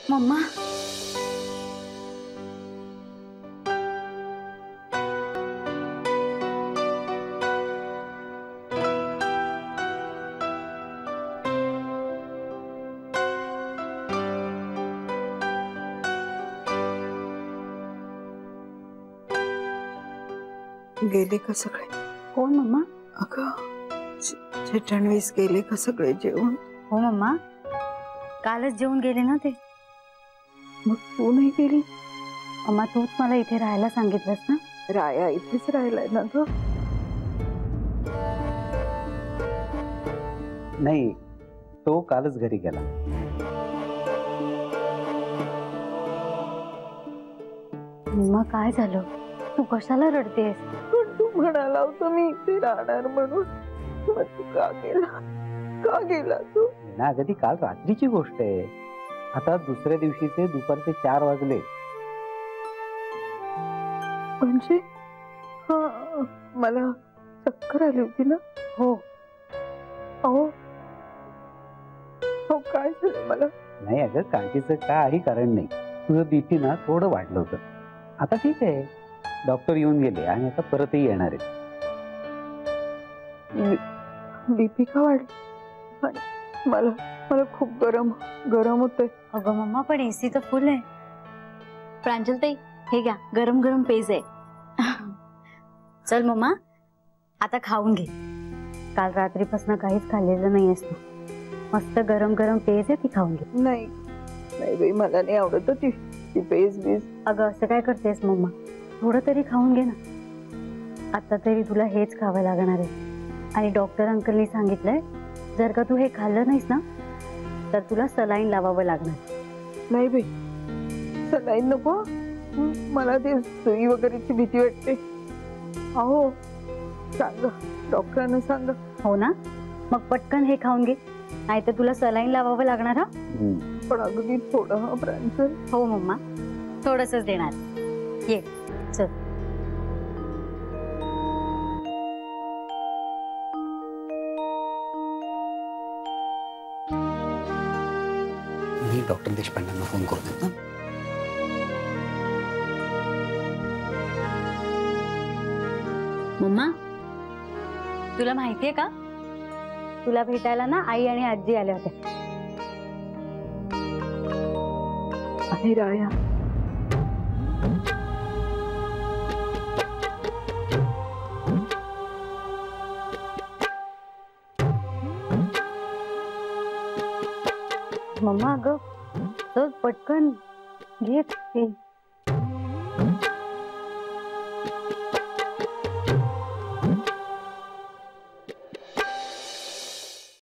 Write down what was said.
Mamma गेले का सगळे? कोण मम्मा? अगं चिटणवीस गेले का सगळे जेवण? हो मम्मा, कालच जेवून गेले ना ते. मग तू नाही गेली? अम्मा तूच मला इथे राहायला सांगितलंस ना. राया इथेच राहिलाय ना ग. नाही, तो कालच घरी गेला. मम्मा काय झालं? तू कशाला रडतेस? पण तू म्हणाला होता मी इथे राहणार म्हणून. मग तू का गेला? का गेला तू? ना अगदी काल रात्रीची गोष्ट आहे. आता दुसऱ्या दिवशीचे दुपारचे 4 वाजले. म्हणजे मला चक्कर आली होती ना. हो अहो हो काय झालं मला? नाही अगं, काळजीचं काही कारण नाही. तुझं बीपी ना थोडं वाढलं होतं. आता ठीक आहे. डॉक्टर येऊन गेले आणि आता परतही येणार आहेत. बीपी का वाढली? मला मला खूप गरम होतंय. अगं मम्मा पण एसी तर फुल आहे. प्रांजल ताई हे घ्या, गरम गरम पेज आहे. चल मम्मा आता खाऊन घे. काल रात्रीपासून काहीच खाल्लेलं नाही असतं. मस्त गरम गरम पेज आहे, ती खाऊन घे. नाही नाही बाई, मला नाही आवडत ती पेज बीज. अगं असं काय करतेस मम्मा, थोडं तरी खाऊन घे ना. आता तरी तुला हेच खावं लागणार आहे. आणि डॉक्टर अंकलनी सांगितलंय, जर का तू हे खाल्लं नाहीस ना तर तुला सलाईन लावावं लागणार. नाही बाई, सलाईन नको. मला ते सुई वगैरेची भीती वाटते. अहो सांगा, डॉक्टरांना सांगा. हो ना, मग पटकन हे खाऊन घे, नाही तर तुला सलाईन लावावं लागणार. हा पण अगदी थोडं प्रांजल. हो मम्मा, थोडंसंच देणार. ये चल. मी डॉक्टर देशपांडेंना फोन करतो ना. मम्मा तुला माहितीये का, तुला भेटायला ना आई आणि आजी आल्या होत्या. आणि राया मम्मा अगं तर पटकन घे ते.